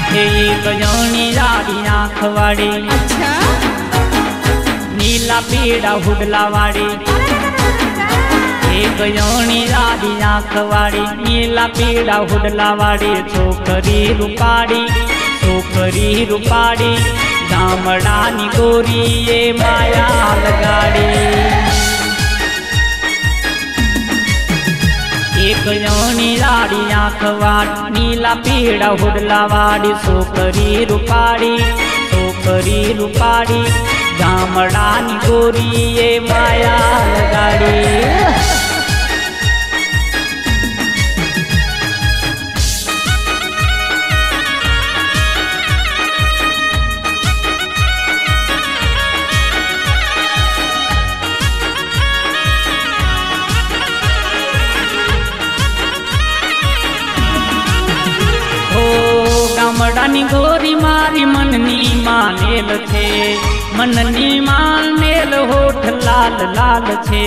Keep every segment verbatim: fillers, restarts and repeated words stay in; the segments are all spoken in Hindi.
गजोनी लाड़ी आँख वाड़ी, अच्छा नीला पीड़ा हुडला वाड़ी। गजोनी लाड़ी आँख वाड़ी, नीला पीड़ा हुडला वाड़ी। छोकरी रूपाड़ी छोकरी रूपाड़ी, गामडानी गोरी ये माया लगाड़ी। एक गजोनी लाड़ी आँख वाड़ी, नीला पीड़ा हुडला वाड़ी। छोकरी रूपाड़ी छोकरी रूपाड़ी, गामडानी गोरी ये माया लगाड़ी। गामडानी गोरी मारी मननी मानेल छे, मननी मानेल होठ लाल लाल छे।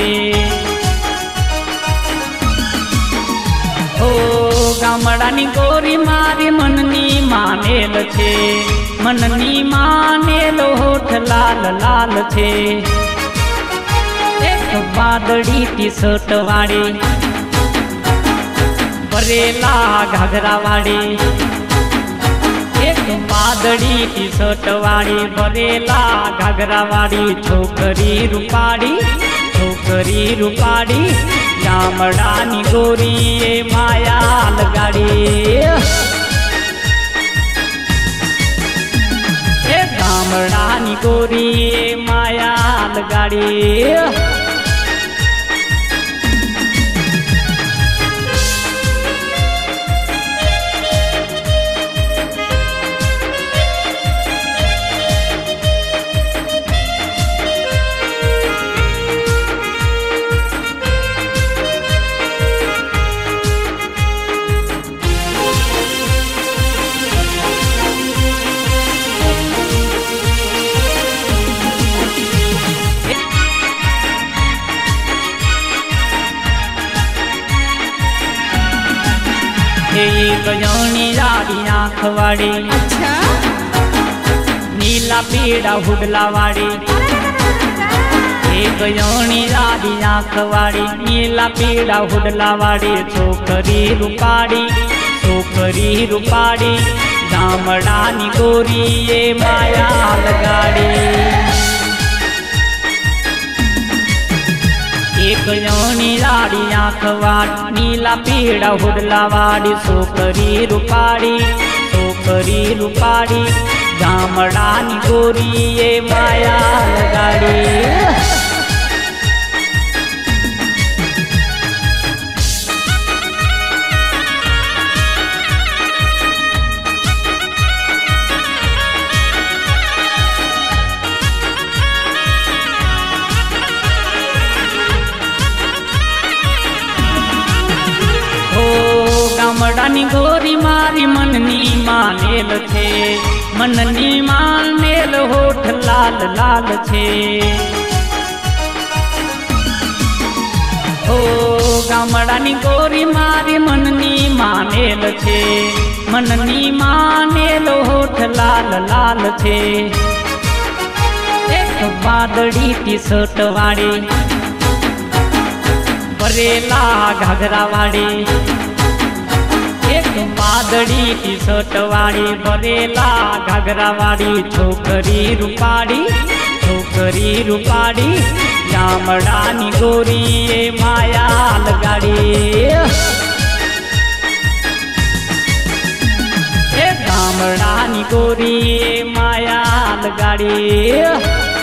ओ गामडानी गोरी मारी मननी मानेल छे, मननी मानेल होठ लाल लाल छे। एक बादड़ी टी शर्ट वाड़ी, बरेला घाघरा वाड़ी। एक बादड़ी टी शर्ट वाड़ी, बरेला घाघरा वाड़ी। छोकरी रूपाड़ी छोकरी रूपाड़ी, गामडानी गोरी ये माया लगाड़ी। ए गामडानी गोरी ये माया लगाड़ी। गजोनी लाड़ी आँख वाड़ी, अच्छा नीला पीड़ा हुडला वाड़ी। गजोनी लाड़ी आँख वाड़ी, नीला पीड़ा हुडला वाड़ी। छोकरी रूपाड़ी छोकरी रूपाड़ी, गामडानी गोरी ये माया लगाड़ी। एक गजोनी लाड़ी आँख वाड़ी, नीला पीड़ा हुडला वाड़ी। छोकरी रूपाड़ी छोकरी रूपाड़ी, गामडानी गोरी ये माया लगाड़ी। गामडानी गोरी मारी मननी मानेल छे, मननी मानेल होठ लाल लाल छे। ओ गामडानी गोरी मारी मननी मानेल छे, मननी मानेल होठ लाल लाल छे। एक बादड़ी टी शर्ट वाड़ी, बरेला घाघरा वाड़ी। एक बादड़ी टी शर्ट वाड़ी, बरेला घाघरा वाड़ी। छोकरी रूपाड़ी छोकरी रूपाड़ी, गामडानी गोरी ये माया लगाड़ी। ए गामडानी गोरी ये माया लगाड़ी।